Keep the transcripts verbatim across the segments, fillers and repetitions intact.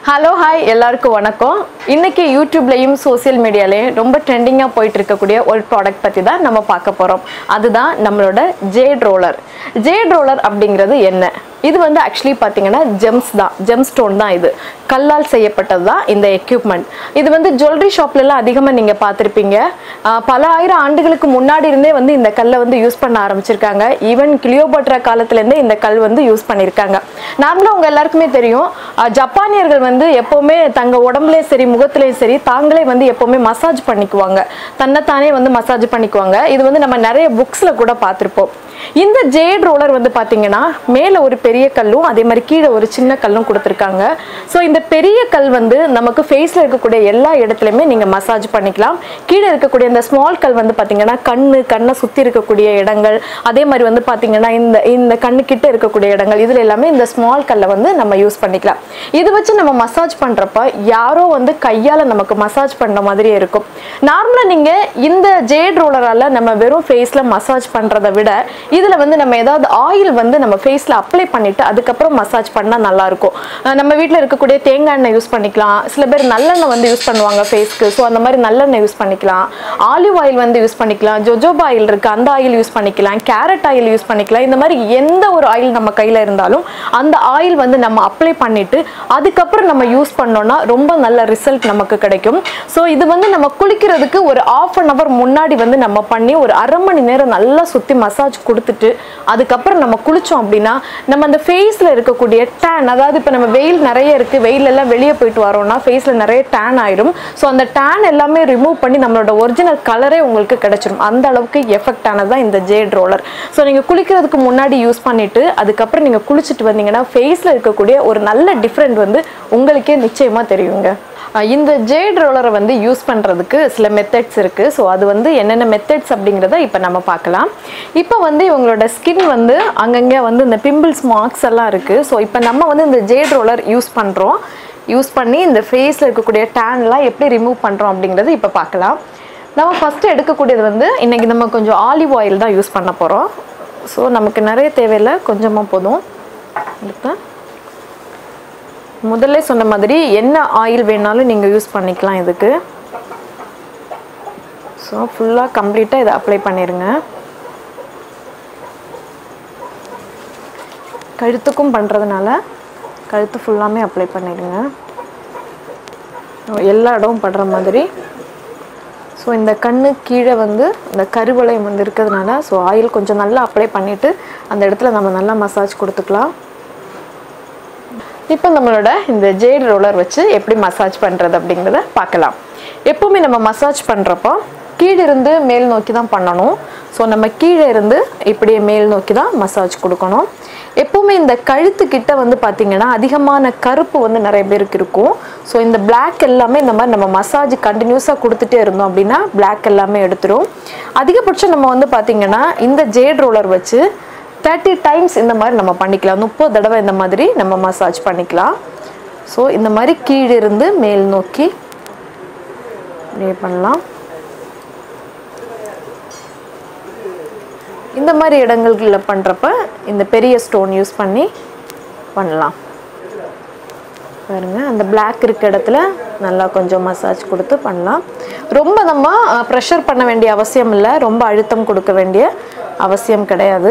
Hello, hi, எல்லாருக்கும் வணக்கம். இன்னைக்கு YouTubeலயும் சோஷியல் மீடியாலயும் ரொம்ப ட்ரெண்டிங்கா போயிட்டு இருக்கக்கூடிய ஒரு ப்ராடக்ட் பத்தி தான் நம்ம பார்க்க போறோம். அதுதான் நம்மளோட Jade roller. Jade roller அப்படிங்கிறது என்ன? இது வந்து actually பாத்தீங்கன்னா gems தான், gemstone தான் இது. கல்லால் செய்யப்பட்டது தான் இந்த equipment. இது வந்து jewelry shopல எல்லாம் அதிகமா நீங்க பார்த்திருப்பீங்க. பல ஆயிரம் ஆண்டுகளுக்கு முன்னாடி இருந்தே வந்து இந்த கல்லை வந்து யூஸ் பண்ண ஆரம்பிச்சிருக்காங்க. ஈவன் கிளியோபாட்ரா காலத்துல இருந்தே இந்த கல் வந்து யூஸ் பண்ணிருக்காங்க. நார்மலா உங்க எல்லாருக்குமே தெரியும், ஜப்பானியர்கள் வந்து எப்பவுமே தங்க உடம்புலயே சரி முகத்திலயும் சரி தாங்களே வந்து எப்பவுமே மசாஜ் பண்ணிக்குவாங்க, தன்னைத்தானே வந்து மசாஜ் பண்ணிக்குவாங்க. இது வந்து நம்ம நிறைய புக்ஸ்ல கூட பார்த்திருப்போம். இந்த ஜேட் ரோலர் வந்து பாத்தீங்கன்னா மேல ஒரு பெரிய கல்லும் அதே மாதிரி கீழே ஒரு சின்ன கல்லும் கொடுத்திருக்காங்க. சோ இந்த பெரிய கல் வந்து நமக்கு ஃபேஸ்ல இருக்கக்கூடிய எல்லா இடத்துலயுமே நீங்க மசாஜ் பண்ணிக்கலாம். கீழே இருக்கக்கூடிய இந்த ஸ்மால் கல் வந்து பாத்தீங்கன்னா கண்ணு கண்ணை சுத்தி இருக்கக்கூடிய இடங்கள், அதே மாதிரி வந்து பாத்தீங்கன்னா இந்த இந்த கண்ணு கிட்ட இருக்கக்கூடிய இடங்கள், இதுல எல்லாமே இந்த ஸ்மால் கல்லை வந்து நம்ம யூஸ் பண்ணிக்கலாம். இது வச்சு நம்ம மசாஜ் பண்றப்ப யாரோ வந்து கையால நமக்கு மசாஜ் பண்ற மாதிரியே இருக்கும். நார்மலா நீங்க இந்த ஜேட் ரோலரால நம்ம வெறும் ஃபேஸ்ல மசாஜ் பண்றதை விட இதுல வந்து நம்ம ஏதாவது ஆயில் வந்து நம்ம ஃபேஸ்ல அப்ளை பண்ணிட்டு அதுக்கப்புறம் மசாஜ் பண்ணா நல்லா இருக்கும். நம்ம வீட்ல இருக்கக்கூடிய தேங்காய் எண்ணெய் யூஸ் பண்ணிக்கலாம், சில பேர் நல்லெண்ணெய் வந்து யூஸ் பண்ணுவாங்க ஃபேஸ்க்கு, ஸோ அந்த மாதிரி நல்லெண்ணெய் யூஸ் பண்ணிக்கலாம், ஆலிவ் ஆயில் வந்து யூஸ் பண்ணிக்கலாம், ஜோஜோபா ஆயில் இருக்கு அந்த ஆயில் யூஸ் பண்ணிக்கலாம், கேரட் ஆயில் யூஸ் பண்ணிக்கலாம். இந்த மாதிரி எந்த ஒரு ஆயில் நம்ம கையில இருந்தாலும் அந்த ஆயில் வந்து நம்ம அப்ளை பண்ணிட்டு அதுக்கப்புறம் நம்ம யூஸ் பண்ணோம்னா ரொம்ப நல்ல ரிசல்ட் நமக்கு கிடைக்கும். ஸோ இது வந்து நம்ம குளிக்கிறதுக்கு ஒரு ஆஃப் அன் அவர் முன்னாடி வந்து நம்ம பண்ணி ஒரு அரை மணி நேரம் நல்லா சுத்தி மசாஜ் கொடுத்துட்டு அதுக்கப்புறம் நம்ம குளிச்சோம் அப்படின்னா நம்ம அந்த ஃபேஸ்ல இருக்கக்கூடிய டேன், அதாவது இப்போ நம்ம வெயில் நிறைய இருக்கு, வெயில் எல்லாம் வெளியே போயிட்டு வரோம்னா ஃபேஸ்ல நிறைய டேன் ஆயிடும். ஸோ அந்த டேன் எல்லாமே ரிமூவ் பண்ணி நம்மளோட ஒரிஜினல் கலரே உங்களுக்கு கிடைச்சிடும். அந்த அளவுக்கு எஃபெக்ட் ஆனதான் இந்த ஜேட் ரோலர். ஸோ நீங்க குளிக்கிறதுக்கு முன்னாடி யூஸ் பண்ணிட்டு அதுக்கப்புறம் நீங்க குளிச்சுட்டு வந்தீங்கன்னா ஃபேஸ்ல இருக்கக்கூடிய ஒரு நல்ல டிஃப்ரெண்ட் வந்து உங்களுக்கே நிச்சயமா தெரியுங்க. இந்த ஜேட் ரோலரை வந்து யூஸ் பண்ணுறதுக்கு சில மெத்தட்ஸ் இருக்குது. ஸோ அது வந்து என்னென்ன மெத்தட்ஸ் அப்படிங்கிறத இப்போ நம்ம பார்க்கலாம். இப்போ வந்து இவங்களோட ஸ்கின் வந்து அங்கங்கே வந்து இந்த பிம்பிள்ஸ் மார்க்ஸ் எல்லாம் இருக்குது. ஸோ இப்போ நம்ம வந்து இந்த ஜேட் ரோலர் யூஸ் பண்ணுறோம். யூஸ் பண்ணி இந்த ஃபேஸில் இருக்கக்கூடிய டேன்லாம் எப்படி ரிமூவ் பண்ணுறோம் அப்படிங்கிறது இப்போ பார்க்கலாம். நம்ம ஃபஸ்ட்டு எடுக்கக்கூடியது வந்து இன்றைக்கி நம்ம கொஞ்சம் ஆலிவ் ஆயில் தான் யூஸ் பண்ண போகிறோம். ஸோ நமக்கு நிறைய தேவையில்லை, கொஞ்சமாக போதும். எடுத்து முதல்ல சொன்ன மாதிரி என்ன ஆயில் வேணாலும் நீங்கள் யூஸ் பண்ணிக்கலாம் இதுக்கு. ஸோ ஃபுல்லாக கம்ப்ளீட்டாக இதை அப்ளை பண்ணிடுங்க. கழுத்துக்கும் பண்ணுறதுனால கழுத்து ஃபுல்லாமே அப்ளை பண்ணிடுங்க, எல்லா இடமும் படுற மாதிரி. ஸோ இந்த கண்ணு கீழே வந்து இந்த கருவளையம் வந்து இருக்கிறதுனால ஸோ ஆயில் கொஞ்சம் நல்லா அப்ளை பண்ணிவிட்டு அந்த இடத்துல நம்ம நல்லா மசாஜ் கொடுத்துக்கலாம். இப்போ நம்மளோட இந்த ஜேட் ரோலர் வச்சு எப்படி மசாஜ் பண்ணுறது அப்படிங்கிறத பார்க்கலாம். எப்போவுமே நம்ம மசாஜ் பண்ணுறப்போ கீழே இருந்து மேல் நோக்கி தான் பண்ணணும். ஸோ நம்ம கீழே இருந்து இப்படியே மேல் நோக்கி தான் மசாஜ் கொடுக்கணும். எப்போவுமே இந்த கழுத்துக்கிட்ட வந்து பார்த்திங்கன்னா அதிகமான கருப்பு வந்து நிறைய பேருக்கு இருக்கும். ஸோ இந்த பிளாக் எல்லாமே இந்த மாதிரி நம்ம மசாஜ் கண்டினியூஸாக கொடுத்துட்டே இருந்தோம் அப்படின்னா பிளாக் எல்லாமே எடுத்துரும். அதிகபட்சம் நம்ம வந்து பார்த்திங்கன்னா இந்த ஜேட் ரோலர் வச்சு தேர்ட்டி டைம்ஸ் இந்த மாதிரி நம்ம பண்ணிக்கலாம், முப்பது தடவை இந்த மாதிரி நம்ம மசாஜ் பண்ணிக்கலாம். ஸோ இந்த மாதிரி கீழிருந்து மேல் நோக்கி இப்படியே பண்ணலாம். இந்த மாதிரி இடங்களில் பண்ணுறப்ப இந்த பெரிய ஸ்டோன் யூஸ் பண்ணி பண்ணலாம். பாருங்க, அந்த பிளாக் இருக்க இடத்துல நல்லா கொஞ்சம் மசாஜ் கொடுத்து பண்ணலாம். ரொம்ப நம்ம ப்ரெஷர் பண்ண வேண்டிய அவசியம் இல்லை, ரொம்ப அழுத்தம் கொடுக்க வேண்டிய அவசியம் கிடையாது.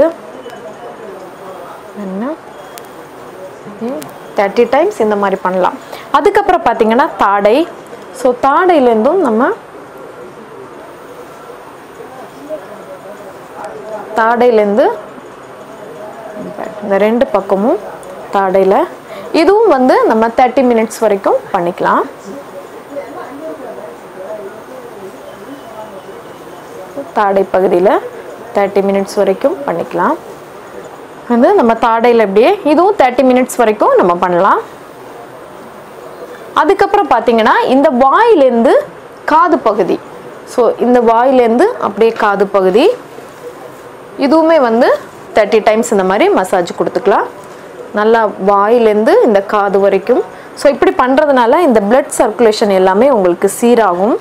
தேர்ட்டி டைம்ஸ் இந்த மாதிரி பண்ணலாம். அதுக்கப்புறம் பார்த்தீங்கன்னா தாடை. ஸோ தாடையிலேருந்தும் நம்ம தாடையிலேருந்து இந்த ரெண்டு பக்கமும் தாடையில் இதுவும் வந்து நம்ம தேர்ட்டி மினிட்ஸ் வரைக்கும் பண்ணிக்கலாம். தாடை பகுதியில் தேர்ட்டி மினிட்ஸ் வரைக்கும் பண்ணிக்கலாம். வந்து நம்ம தாடையில் அப்படியே இதுவும் தேர்ட்டி மினிட்ஸ் வரைக்கும் நம்ம பண்ணலாம். அதுக்கப்புறம் பார்த்தீங்கன்னா இந்த வாயிலேருந்து காது பகுதி, ஸோ இந்த வாயிலேருந்து அப்படியே காது பகுதி இதுவுமே வந்து தேர்ட்டி டைம்ஸ் இந்த மாதிரி மசாஜ் கொடுத்துக்கலாம். நல்லா வாயிலேருந்து இந்த காது வரைக்கும். ஸோ இப்படி பண்ணுறதுனால இந்த பிளட் சர்க்குலேஷன் எல்லாமே உங்களுக்கு சீராகும்.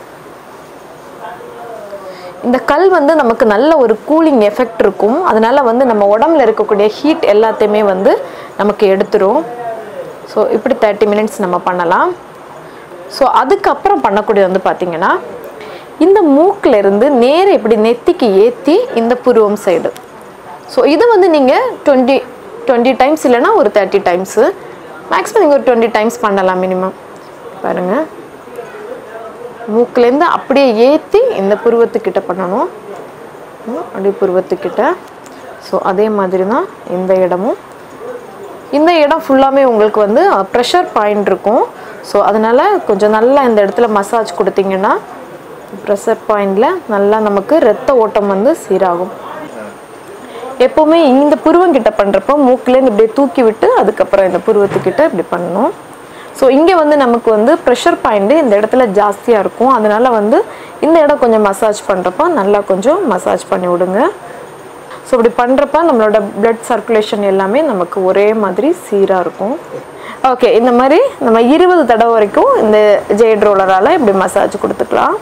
இந்த கல் வந்து நமக்கு நல்ல ஒரு கூலிங் எஃபெக்ட் இருக்கும். அதனால வந்து நம்ம உடம்புல இருக்கக்கூடிய ஹீட் எல்லாத்தையுமே வந்து நமக்கு எடுத்துரும். ஸோ இப்படி தேர்ட்டி மினிட்ஸ் நம்ம பண்ணலாம். ஸோ அதுக்கப்புறம் பண்ணக்கூடியது வந்து பார்த்திங்கன்னா இந்த மூக்கில் இருந்து நேராக இப்படி நெத்திக்கு ஏற்றி இந்த புருவம் சைடு. ஸோ இது வந்து நீங்கள் டுவெண்ட்டி டுவெண்ட்டி டைம்ஸ் இல்லைனா ஒரு தேர்ட்டி டைம்ஸு மேக்ஸிமம் நீங்கள் ஒரு டுவெண்ட்டி டைம்ஸ் பண்ணலாம் மினிமம். பாருங்கள், மூக்கிலேருந்து அப்படியே ஏற்றி இந்த புருவத்துக்கிட்ட பண்ணணும், அப்படியே புருவத்துக்கிட்ட. ஸோ அதே மாதிரி தான் இந்த இடமும். இந்த இடம் ஃபுல்லாமே உங்களுக்கு வந்து ப்ரெஷர் பாயிண்ட் இருக்கும். ஸோ அதனால் கொஞ்சம் நல்லா இந்த இடத்துல மசாஜ் கொடுத்தீங்கன்னா ப்ரெஷர் பாயிண்டில் நல்லா நமக்கு ரத்த ஓட்டம் வந்து சீராகும். எப்போவுமே இந்த புருவங்கிட்ட பண்ணுறப்போ மூக்கிலேருந்து இப்படியே தூக்கி விட்டு அதுக்கப்புறம் இந்த புருவத்துக்கிட்ட இப்படி பண்ணணும். ஸோ இங்கே வந்து நமக்கு வந்து ப்ரெஷர் பாயிண்ட்டு இந்த இடத்துல ஜாஸ்தியாக இருக்கும். அதனால் வந்து இந்த இடம் கொஞ்சம் மசாஜ் பண்ணுறப்போ நல்லா கொஞ்சம் மசாஜ் பண்ணி விடுங்க. ஸோ இப்படி பண்ணுறப்ப நம்மளோட பிளட் சர்க்குலேஷன் எல்லாமே நமக்கு ஒரே மாதிரி சீராக இருக்கும். ஓகே, இந்த மாதிரி நம்ம இருபது தடவை வரைக்கும் இந்த ஜேட் ரோலரால் இப்படி மசாஜ் கொடுத்துக்கலாம்.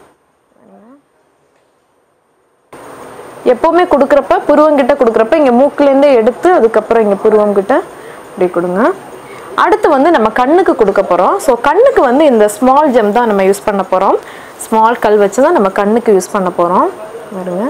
எப்போவுமே கொடுக்குறப்ப புருவங்கிட்ட கொடுக்குறப்ப இங்கே மூக்கிலேருந்தே எடுத்து அதுக்கப்புறம் இங்கே புருவங்கிட்ட இப்படி கொடுங்க. அடுத்து வந்து நம்ம கண்ணுக்கு கொடுக்க போகிறோம். ஸோ கண்ணுக்கு வந்து இந்த ஸ்மால் ஜெம் தான் நம்ம யூஸ் பண்ண போகிறோம். ஸ்மால் கல் வச்சு தான் நம்ம கண்ணுக்கு யூஸ் பண்ண போகிறோம். பாருங்க,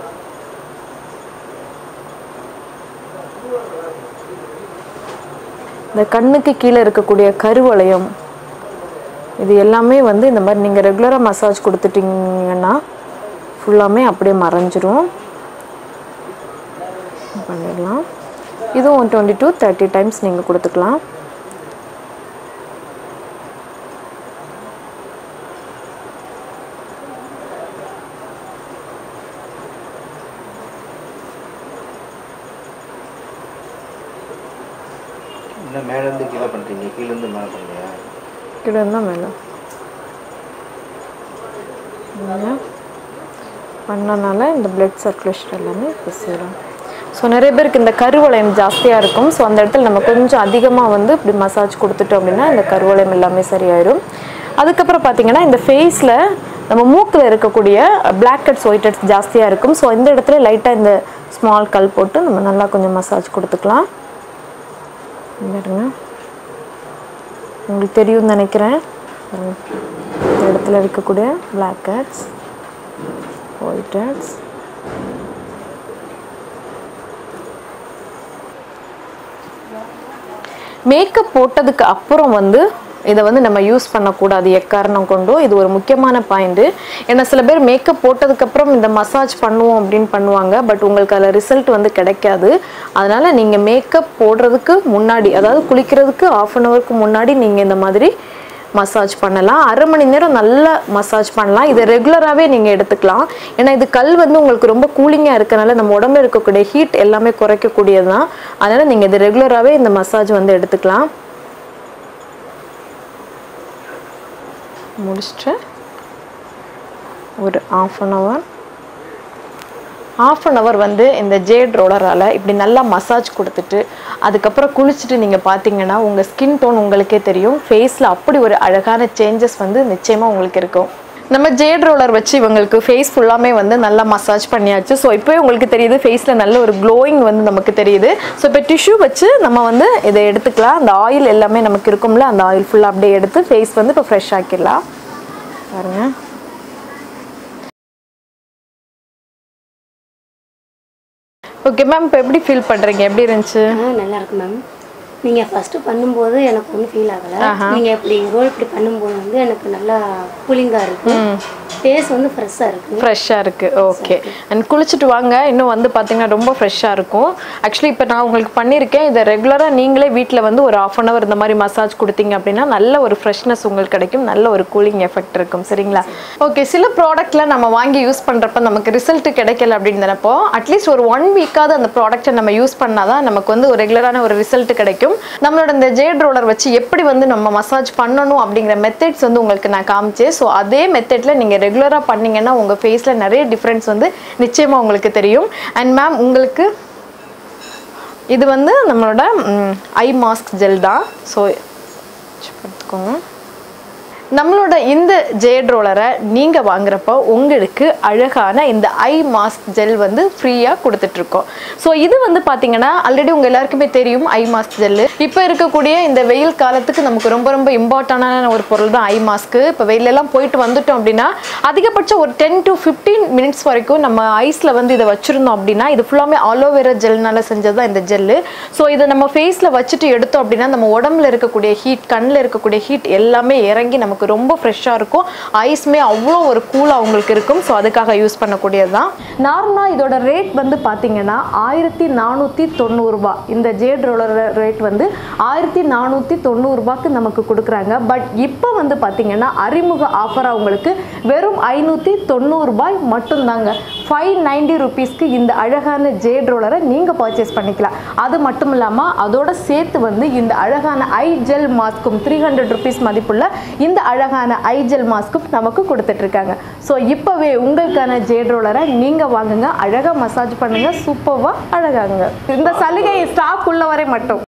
இந்த கண்ணுக்கு கீழே இருக்கக்கூடிய கருவளையம் இது எல்லாமே வந்து இந்த மாதிரி நீங்கள் ரெகுலராக மசாஜ் கொடுத்துட்டிங்கன்னா ஃபுல்லாமே அப்படியே மறைஞ்சிரும். பண்ணிடலாம். இதுவும் டுவெண்ட்டி டு தேர்ட்டி டைம்ஸ் நீங்கள் கொடுத்துக்கலாம். மேல இருந்து கீழே பண்றீங்க, கீழ இருந்து மேல பண்றீங்க, கீழ இருந்து மேல பண்ணனால இந்த பிளட் சர்க்குலேஷன் எல்லாமே சேரும். ஸோ நிறைய பேருக்கு இந்த கருவளையம் ஜாஸ்தியாக இருக்கும். ஸோ அந்த இடத்துல நம்ம கொஞ்சம் அதிகமாக வந்து இப்படி மசாஜ் கொடுத்துட்டோம் அப்படின்னா இந்த கருவளையம் எல்லாமே சரியாயிடும். அதுக்கப்புறம் பார்த்தீங்கன்னா இந்த ஃபேஸில் நம்ம மூக்கில் இருக்கக்கூடிய பிளாக் ஹெட்ஸ் ஒயிட் ஹெட்ஸ் ஜாஸ்தியாக இருக்கும். ஸோ இந்த இடத்துல லைட்டாக இந்த ஸ்மால் கல் போட்டு நம்ம நல்லா கொஞ்சம் மசாஜ் கொடுத்துக்கலாம். பாருங்க, உங்களுக்கு தெரியும்னு நினைக்கிறேன். இந்த இடத்துல இருக்கக்கூடிய black heads white heads. Makeup போட்டதுக்கு அப்புறம் வந்து இதை வந்து நம்ம யூஸ் பண்ணக்கூடாது எக்காரணம் கொண்டும். இது ஒரு முக்கியமான பாயிண்ட்டு. ஏன்னா சில பேர் மேக்கப் போட்டதுக்கப்புறம் இந்த மசாஜ் பண்ணுவோம் அப்படின்னு பண்ணுவாங்க. பட் உங்களுக்கு அதில் ரிசல்ட் வந்து கிடைக்காது. அதனால் நீங்கள் மேக்கப் போடுறதுக்கு முன்னாடி, அதாவது குளிக்கிறதுக்கு ஆஃப் அன் ஹவருக்கு முன்னாடி நீங்கள் இந்த மாதிரி மசாஜ் பண்ணலாம். அரை மணி நேரம் நல்லா மசாஜ் பண்ணலாம். இதை ரெகுலராகவே நீங்கள் எடுத்துக்கலாம். ஏன்னா இது கல் வந்து உங்களுக்கு ரொம்ப கூலிங்காக இருக்கனால நம்ம உடம்புல இருக்கக்கூடிய ஹீட் எல்லாமே குறைக்கக்கூடியது தான். அதனால் நீங்கள் இது ரெகுலராகவே இந்த மசாஜ் வந்து எடுத்துக்கலாம். முடிச்சுட்டு ஒரு half an hour half an hour வந்து இந்த ஜேட் ரோலரால் இப்படி நல்லா மசாஜ் கொடுத்துட்டு அதுக்கப்புறம் குளிச்சுட்டு நீங்கள் பார்த்தீங்கன்னா உங்கள் ஸ்கின் டோன் உங்களுக்கே தெரியும். ஃபேஸில் அப்படி ஒரு அழகான சேஞ்சஸ் வந்து நிச்சயமாக உங்களுக்கு இருக்கும். நம்ம ஜேட் ரோலர் வச்சு இவங்களுக்கு ஃபேஸ் ஃபுல்லாமே வந்து நல்லா மசாஜ் பண்ணியாச்சு. ஸோ இப்போவே உங்களுக்கு தெரியுது ஃபேஸில் நல்ல ஒரு க்ளோயிங் வந்து நமக்கு தெரியுது. ஸோ இப்போ டிஷ்யூ வச்சு நம்ம வந்து இதை எடுத்துக்கலாம். அந்த ஆயில் எல்லாமே நமக்கு இருக்கும்ல, அந்த ஆயில் ஃபுல்லாக அப்படியே எடுத்து ஃபேஸ் வந்து இப்போ ஃப்ரெஷ் ஆக்கிடலாம். பாருங்கள், ஓகே மேம், இப்போ எப்படி ஃபீல் பண்ணுறீங்க? எப்படி இருந்துச்சு? நல்லா இருக்கு மேம். நீங்கள் ஃபஸ்ட்டு பண்ணும்போது எனக்கு ஒன்றும் ஃபீல் ஆகலை. நீங்கள் இப்படி ரோல் இப்படி பண்ணும்போது வந்து எனக்கு நல்லா கூலிங்காக இருக்குது. ஃபேஸ் வந்து ஃப்ரெஷ்ஷாக இருக்குது ஃப்ரெஷ்ஷாக இருக்குது ஓகே. அண்ட் குளிச்சுட்டு வாங்க, இன்னும் வந்து பார்த்தீங்கன்னா ரொம்ப ஃப்ரெஷ்ஷாக இருக்கும். ஆக்சுவலி இப்போ நான் உங்களுக்கு பண்ணியிருக்கேன். இதை ரெகுலராக நீங்களே வீட்டில் வந்து ஒரு ஆஃப் அன் ஹவர் இந்த மாதிரி மசாஜ் கொடுத்தீங்க அப்படின்னா நல்ல ஒரு ஃப்ரெஷ்னஸ் உங்களுக்கு கிடைக்கும், நல்ல ஒரு கூலிங் எஃபெக்ட் இருக்கும். சரிங்களா? ஓகே, சில ப்ராடக்ட்டில் நம்ம வாங்கி யூஸ் பண்ணுறப்ப நமக்கு ரிசல்ட் கிடைக்கல அப்படின்னு நினைப்போ அட்லீஸ்ட் ஒரு ஒன் வீக்காவது அந்த ப்ராடக்ட்டை நம்ம யூஸ் பண்ணால் தான் நமக்கு வந்து ஒரு ரெகுலரான ஒரு ரிசல்ட் கிடைக்கும். நம்மளோட இந்த ஜேட் ரோலர் வச்சு எப்படி வந்து நம்ம மசாஜ் பண்ணணும் அப்படிங்கிற மெத்தட்ஸ் வந்து உங்களுக்கு நான் காமிச்சேன். ஸோ அதே மெத்தடில் நீங்கள் ரெகுலராக பண்ணிங்கன்னா உங்கள் ஃபேஸில் நிறைய டிஃப்ரென்ஸ் வந்து நிச்சயமாக உங்களுக்கு தெரியும். அண்ட் மேம், உங்களுக்கு இது வந்து நம்மளோட ஐ மாஸ்க் ஜெல் தான். ஸோ எடுத்துக்கோங்க. நம்மளோட இந்த ஜேட் ரோலரை நீங்கள் வாங்குறப்போ உங்களுக்கு அழகான இந்த ஐ மாஸ்க் ஜெல் வந்து ஃப்ரீயாக கொடுத்துட்ருக்கோம். ஸோ இது வந்து பார்த்தீங்கன்னா ஆல்ரெடி உங்கள் எல்லாருக்குமே தெரியும் ஐ மாஸ்க் ஜெல்லு. இப்போ இருக்கக்கூடிய இந்த வெயில் காலத்துக்கு நமக்கு ரொம்ப ரொம்ப இம்பார்ட்டண்டான ஒரு பொருள் தான் ஐ மாஸ்க்கு. இப்போ வெயிலெல்லாம் போயிட்டு வந்துட்டோம் அப்படின்னா அதிகபட்சம் ஒரு டென் டு ஃபிஃப்டீன் மினிட்ஸ் வரைக்கும் நம்ம ஐஸில் வந்து இதை வச்சுருந்தோம் அப்படின்னா இது ஃபுல்லாமே ஆலோவேரா ஜெல்னால செஞ்சது தான் இந்த ஜெல்லு. ஸோ இதை நம்ம ஃபேஸில் வச்சுட்டு எடுத்தோம் அப்படின்னா நம்ம உடம்புல இருக்கக்கூடிய ஹீட், கண்ணில் இருக்கக்கூடிய ஹீட் எல்லாமே இறங்கி நமக்கு ரொம்ப ஃப்ரெஷ்ஷாக இருக்கும். ஐஸ்மே அவ்வளோ ஒரு கூலாக உங்களுக்கு இருக்கும். ஸோ அதுக்காக யூஸ் பண்ணக்கூடியது தான். நார்மலாக இதோட ரேட் வந்து பார்த்தீங்கன்னா ஆயிரத்தி நானூற்றி தொண்ணூறுரூபா. இந்த ஜேட் ரோலர் ரேட் வந்து ஆயிரத்தி நானூற்றி தொண்ணூறுரூபாக்கு நமக்கு கொடுக்குறாங்க. பட் இப்போ வந்து பார்த்தீங்கன்னா அறிமுக ஆஃபராக உங்களுக்கு வெறும் ஐநூற்றி தொண்ணூறுரூபாய் மட்டும்தாங்க. ஃபைவ் நைன்டி ருபீஸ்க்கு இந்த அழகான ஜேட் ரோலரை நீங்கள் பர்ச்சேஸ் பண்ணிக்கலாம். அது மட்டும் இல்லாமல் அதோட சேர்த்து வந்து இந்த அழகான ஐ ஜெல் மாஸ்க்கும் த்ரீ ஹண்ட்ரட் ருபீஸ் மதிப்புள்ள இந்த அழகான ஐ ஜெல் மாஸ்க்கும் நமக்கு கொடுத்துட்ருக்காங்க. ஸோ இப்போவே உங்களுக்கான ஜேட் ரோலரை நீங்கள் வாங்குங்க, அழகாக மசாஜ் பண்ணுங்க, சூப்பராக அழகாங்க. இந்த சலுகை ஸ்டாக் உள்ள வரை மட்டும்.